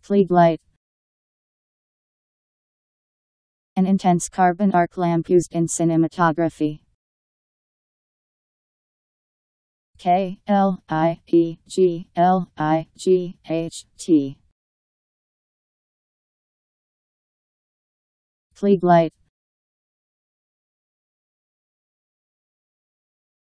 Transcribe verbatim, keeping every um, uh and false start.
Klieg light. An intense carbon arc lamp used in cinematography. K L I E G L I G H T. Klieg light.